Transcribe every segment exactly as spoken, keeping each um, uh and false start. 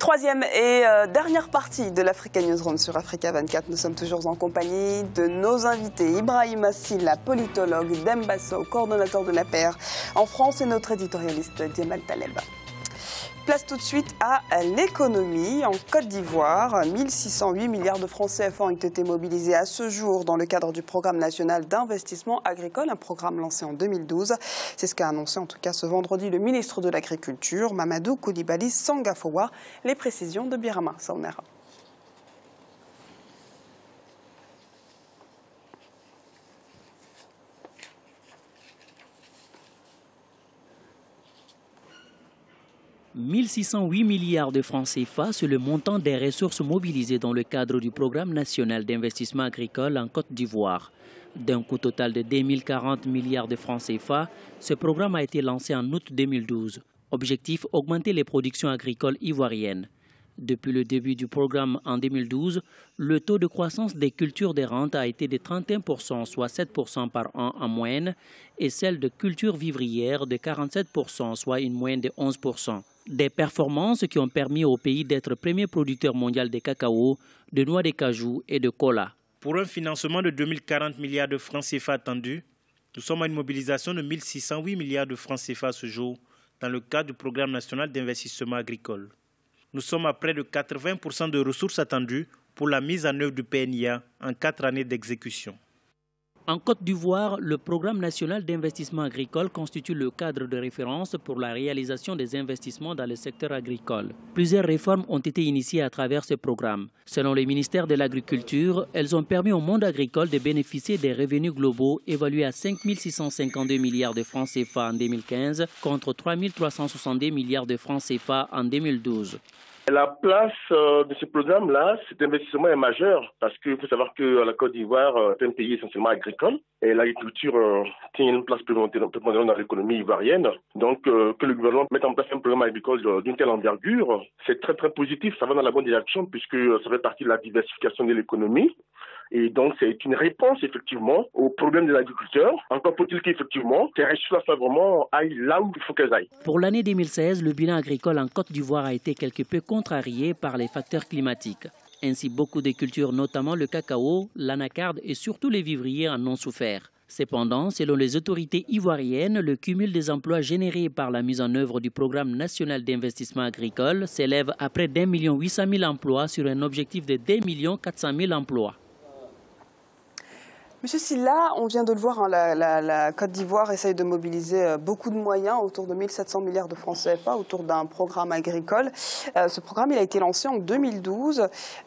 Troisième et euh, dernière partie de l'Africa Newsroom sur Africa vingt-quatre. Nous sommes toujours en compagnie de nos invités. Ibrahima Silla, politologue, Dembasso, coordonnateur de l'A P R en France, et notre éditorialiste Djemal Taleb. Place tout de suite à l'économie. En Côte d'Ivoire, mille six cent huit milliards de francs C F A ont été mobilisés à ce jour dans le cadre du programme national d'investissement agricole, un programme lancé en deux mille douze. C'est ce qu'a annoncé en tout cas ce vendredi le ministre de l'Agriculture, Mamadou Koulibaly Sangafowa. Les précisions de Birama Saounera. mille six cent huit milliards de francs C F A, c'est le montant des ressources mobilisées dans le cadre du programme national d'investissement agricole en Côte d'Ivoire. D'un coût total de deux mille quarante milliards de francs C F A, ce programme a été lancé en août deux mille douze. Objectif, augmenter les productions agricoles ivoiriennes. Depuis le début du programme en deux mille douze, le taux de croissance des cultures de rente a été de trente et un pour cent, soit sept pour cent par an en moyenne, et celle de cultures vivrières de quarante-sept pour cent, soit une moyenne de onze pour cent. Des performances qui ont permis au pays d'être premier producteur mondial de cacao, de noix de cajou et de cola. Pour un financement de deux mille quarante milliards de francs C F A attendus, nous sommes à une mobilisation de mille six cent huit milliards de francs C F A à ce jour dans le cadre du programme national d'investissement agricole. Nous sommes à près de quatre-vingts pour cent de ressources attendues pour la mise en œuvre du P N I A en quatre années d'exécution. En Côte d'Ivoire, le programme national d'investissement agricole constitue le cadre de référence pour la réalisation des investissements dans le secteur agricole. Plusieurs réformes ont été initiées à travers ce programme. Selon le ministère de l'Agriculture, elles ont permis au monde agricole de bénéficier des revenus globaux évalués à cinq mille six cent cinquante-deux milliards de francs C F A en deux mille quinze contre trois mille trois cent soixante-deux milliards de francs C F A en deux mille douze. La place euh, de ce programme-là, cet investissement est majeur parce qu'il faut savoir que la Côte d'Ivoire euh, est un pays essentiellement agricole et l'agriculture euh, tient une place prépondérante dans l'économie ivoirienne. Donc euh, que le gouvernement mette en place un programme agricole d'une telle envergure, c'est très très positif, ça va dans la bonne direction puisque ça fait partie de la diversification de l'économie. Et donc, c'est une réponse, effectivement, aux problèmes de l'agriculteur. Encore faut-il qu'effectivement, ces ressources vraiment aillent là où il faut qu'elles aillent. Pour l'année deux mille seize, le bilan agricole en Côte d'Ivoire a été quelque peu contrarié par les facteurs climatiques. Ainsi, beaucoup de cultures, notamment le cacao, l'anacarde et surtout les vivriers, en ont souffert. Cependant, selon les autorités ivoiriennes, le cumul des emplois générés par la mise en œuvre du programme national d'investissement agricole s'élève à près d'un million huit cent mille emplois sur un objectif de deux millions quatre cent mille emplois. Monsieur Silla, on vient de le voir, hein, la, la, la Côte d'Ivoire essaye de mobiliser beaucoup de moyens, autour de mille sept cents milliards de francs C F A, autour d'un programme agricole. Euh, ce programme, il a été lancé en deux mille douze.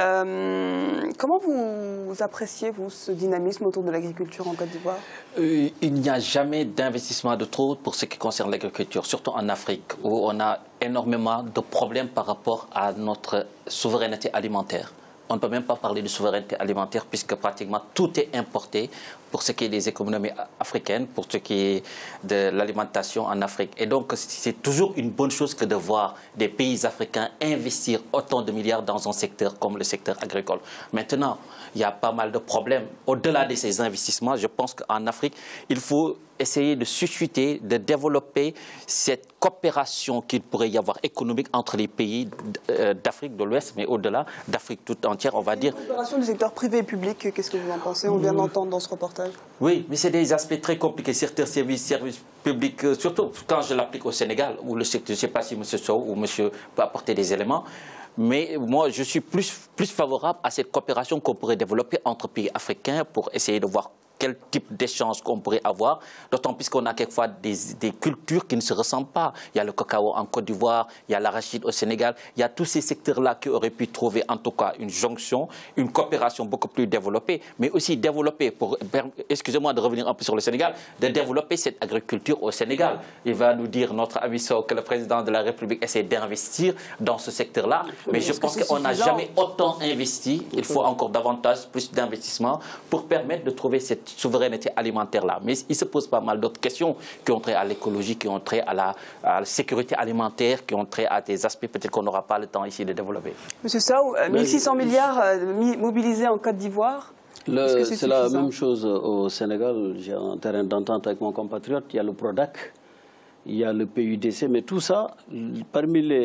Euh, comment vous appréciez, vous, ce dynamisme autour de l'agriculture en Côte d'Ivoire? euh, Il n'y a jamais d'investissement de trop pour ce qui concerne l'agriculture, surtout en Afrique, où on a énormément de problèmes par rapport à notre souveraineté alimentaire. On ne peut même pas parler de souveraineté alimentaire puisque pratiquement tout est importé pour ce qui est des économies africaines, pour ce qui est de l'alimentation en Afrique. Et donc, c'est toujours une bonne chose que de voir des pays africains investir autant de milliards dans un secteur comme le secteur agricole. Maintenant, il y a pas mal de problèmes. Au-delà de ces investissements, je pense qu'en Afrique, il faut essayer de susciter, de développer cette coopération qu'il pourrait y avoir économique entre les pays d'Afrique de l'Ouest, mais au-delà d'Afrique toute entière, on va dire. La coopération du secteur privé et public, qu'est-ce que vous en pensez? On vient d'entendre dans ce reportage. Oui, mais c'est des aspects très compliqués. Certains services, services publics, surtout quand je l'applique au Sénégal, où le secteur, je ne sais pas si M. Sow ou M. peut apporter des éléments, mais moi, je suis plus, plus favorable à cette coopération qu'on pourrait développer entre pays africains pour essayer de voir quel type d'échange qu'on pourrait avoir, d'autant plus qu'on a quelquefois des, des cultures qui ne se ressemblent pas. Il y a le cacao en Côte d'Ivoire, il y a l'arachide au Sénégal, il y a tous ces secteurs-là qui auraient pu trouver en tout cas une jonction, une coopération beaucoup plus développée, mais aussi développer, pour, excusez-moi de revenir un peu sur le Sénégal, de développer cette agriculture au Sénégal. Il va nous dire, notre ami Sow, que le président de la République essaie d'investir dans ce secteur-là, mais je pense qu'on n'a jamais autant investi, il faut encore davantage, plus d'investissement pour permettre de trouver cette souveraineté alimentaire-là. Mais il se pose pas mal d'autres questions qui ont trait à l'écologie, qui ont trait à la, à la sécurité alimentaire, qui ont trait à des aspects peut-être qu'on n'aura pas le temps ici de développer. Monsieur Sow, mille six cents milliards euh, mobilisés en Côte d'Ivoire. C'est la même chose au Sénégal. J'ai un terrain d'entente avec mon compatriote. Il y a le PRODAC, il y a le P U D C, mais tout ça, parmi les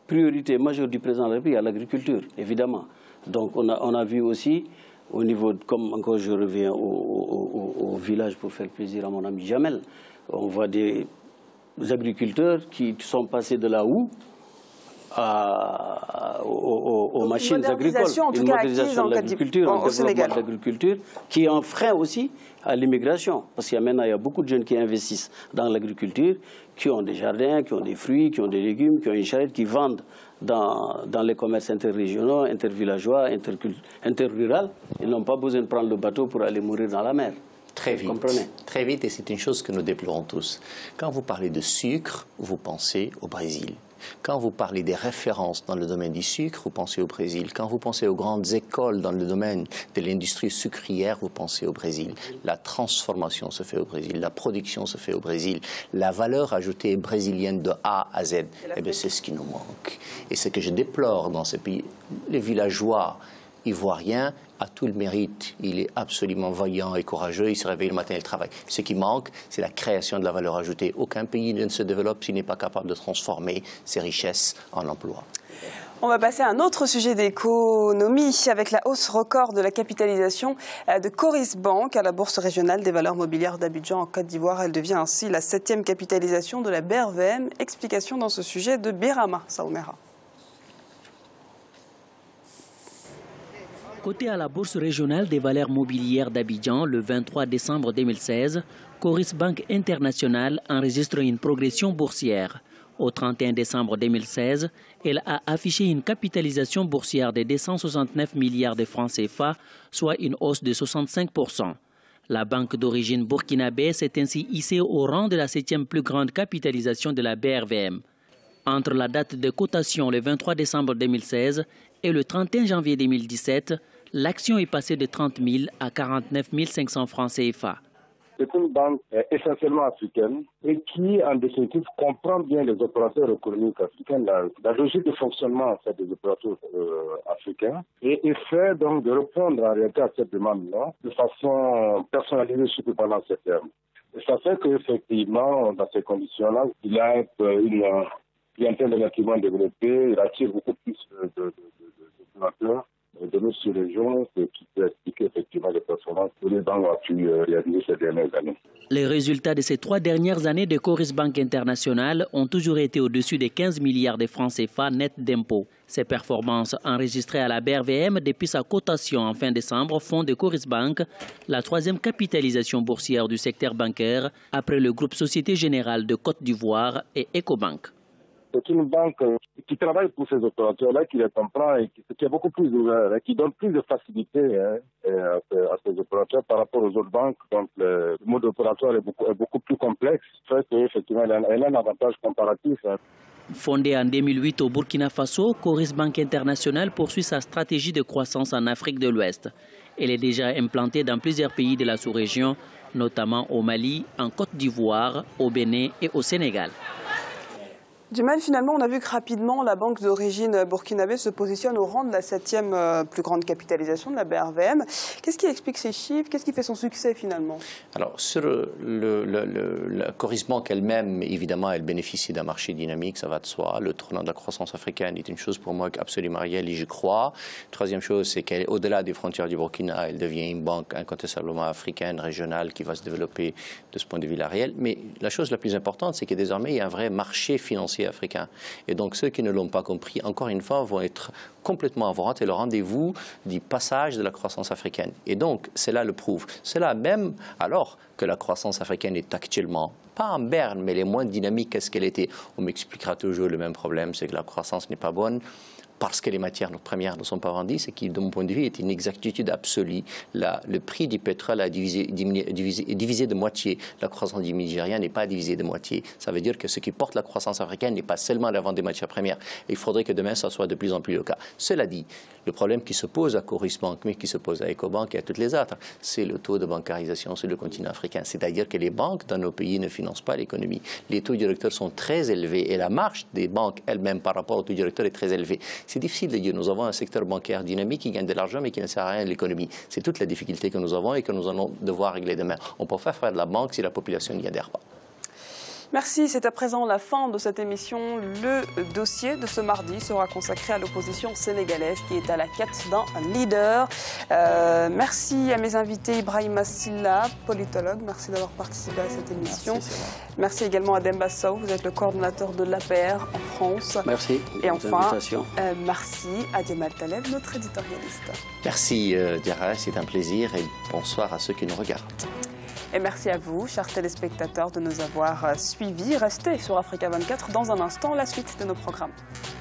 priorité majeure du président de la République à l'agriculture, évidemment. Donc on a, on a vu aussi, au niveau, de, comme encore je reviens au, au, au, au village pour faire plaisir à mon ami Jamel, on voit des agriculteurs qui sont passés de la houe à, aux, aux machines agricoles. En tout une cas, modernisation de l'agriculture, un développement de l'agriculture qui est un frein aussi à l'immigration. Parce qu'il y a maintenant il y a beaucoup de jeunes qui investissent dans l'agriculture, qui ont des jardins, qui ont des fruits, qui ont des légumes, qui ont une charrette, qui vendent dans, dans les commerces interrégionaux, intervillageois, interruraux. Ils n'ont pas besoin de prendre le bateau pour aller mourir dans la mer. Très vite, très vite, et c'est une chose que nous déplorons tous. Quand vous parlez de sucre, vous pensez au Brésil. Quand vous parlez des références dans le domaine du sucre, vous pensez au Brésil. Quand vous pensez aux grandes écoles dans le domaine de l'industrie sucrière, vous pensez au Brésil. La transformation se fait au Brésil, la production se fait au Brésil. La valeur ajoutée brésilienne de A à Z, eh bien, c'est ce qui nous manque. Et ce que je déplore dans ce pays, les villageois ivoirien a tout le mérite. Il est absolument vaillant et courageux. Il se réveille le matin et il travaille. Ce qui manque, c'est la création de la valeur ajoutée. Aucun pays ne se développe s'il n'est pas capable de transformer ses richesses en emploi. On va passer à un autre sujet d'économie avec la hausse record de la capitalisation de Coris Bank à la Bourse régionale des valeurs mobilières d'Abidjan en Côte d'Ivoire. Elle devient ainsi la septième capitalisation de la B R V M. Explication dans ce sujet de Birama Saoumera. Coté à la Bourse régionale des valeurs mobilières d'Abidjan le vingt-trois décembre deux mille seize, Coris Bank International enregistre une progression boursière. Au trente et un décembre deux mille seize, elle a affiché une capitalisation boursière de deux cent soixante-neuf milliards de francs C F A, soit une hausse de soixante-cinq pour cent. La banque d'origine burkinabé s'est ainsi hissée au rang de la septième plus grande capitalisation de la B R V M. Entre la date de cotation le vingt-trois décembre deux mille seize et le trente et un janvier deux mille dix-sept, l'action est passée de trente mille à quarante-neuf mille cinq cents francs C F A. C'est une banque essentiellement africaine et qui, en définitive, comprend bien les opérateurs économiques africains, la, la logique de fonctionnement en fait, des opérateurs euh, africains, et essaie donc de répondre en réalité à cette demande-là de façon personnalisée, surtout pendant ces termes. Et ça fait qu'effectivement, dans ces conditions-là, il y a une clientèle relativement développée, il attire beaucoup plus de, de, de, de, de de nos sous-régions, qui peut expliquer effectivement les performances que les banques ont pu réaliser ces dernières années. Les résultats de ces trois dernières années de Coris Bank International ont toujours été au-dessus des quinze milliards de francs C F A net d'impôts. Ces performances enregistrées à la B R V M depuis sa cotation en fin décembre font de Coris Bank la troisième capitalisation boursière du secteur bancaire après le groupe Société Générale de Côte d'Ivoire et Ecobank. C'est une banque qui travaille pour ces opérateurs-là, qui les comprend et qui, qui est beaucoup plus ouvert, et qui donne plus de facilité hein, à, à ces opérateurs par rapport aux autres banques. Donc le mode opératoire est beaucoup, est beaucoup plus complexe. Fait qu'effectivement, elle, elle a un avantage comparatif. Hein. Fondée en deux mille huit au Burkina Faso, Coris Bank International poursuit sa stratégie de croissance en Afrique de l'Ouest. Elle est déjà implantée dans plusieurs pays de la sous-région, notamment au Mali, en Côte d'Ivoire, au Bénin et au Sénégal. Dumal, finalement, on a vu que rapidement, la banque d'origine burkinabé se positionne au rang de la septième euh, plus grande capitalisation de la B R V M. Qu'est-ce qui explique ces chiffres? Qu'est-ce qui fait son succès, finalement? Alors, sur le, le, le, la Coris Bank elle-même, évidemment, elle bénéficie d'un marché dynamique, ça va de soi. Le tournant de la croissance africaine est une chose pour moi absolument réelle et j'y crois. Troisième chose, c'est qu'au-delà des frontières du Burkina, elle devient une banque incontestablement africaine, régionale, qui va se développer de ce point de vue-là réel. Mais la chose la plus importante, c'est que désormais, il y a un vrai marché financier africain. Et donc ceux qui ne l'ont pas compris, encore une fois, vont être complètement avant et le rendez-vous du passage de la croissance africaine. Et donc, cela le prouve. Cela même alors que la croissance africaine est actuellement, pas en berne, mais elle est moins dynamique que ce qu'elle était. On m'expliquera toujours le même problème, c'est que la croissance n'est pas bonne. Parce que les matières premières ne sont pas vendues, ce qui, de mon point de vue, est une exactitude absolue. La, le prix du pétrole a divisé, divisé, divisé de moitié. La croissance du Nigeria n'est pas divisée de moitié. Ça veut dire que ce qui porte la croissance africaine n'est pas seulement la vente des matières premières. Et il faudrait que demain, ça soit de plus en plus le cas. Cela dit, le problème qui se pose à Coris Bank, mais qui se pose à Ecobank et à toutes les autres, c'est le taux de bancarisation sur le continent africain. C'est-à-dire que les banques dans nos pays ne financent pas l'économie. Les taux directeurs sont très élevés et la marge des banques elles-mêmes par rapport aux taux directeurs est très élevée. C'est difficile de dire. Nous avons un secteur bancaire dynamique qui gagne de l'argent mais qui ne sert à rien à l'économie. C'est toute la difficulté que nous avons et que nous allons devoir régler demain. On ne peut pas faire de la banque si la population n'y adhère pas. Merci, c'est à présent la fin de cette émission. Le dossier de ce mardi sera consacré à l'opposition sénégalaise qui est à la quête d'un leader. Euh, merci à mes invités Ibrahima Silla, politologue, merci d'avoir participé à cette émission. Merci, merci également à Demba Sow, vous êtes le coordonnateur de l'A P R en France. Merci. Et enfin, euh, merci à Djemal Taleb, notre éditorialiste. Merci euh, Diarra, c'est un plaisir et bonsoir à ceux qui nous regardent. Et merci à vous, chers téléspectateurs, de nous avoir suivis. Restez sur Africa vingt-quatre dans un instant, la suite de nos programmes.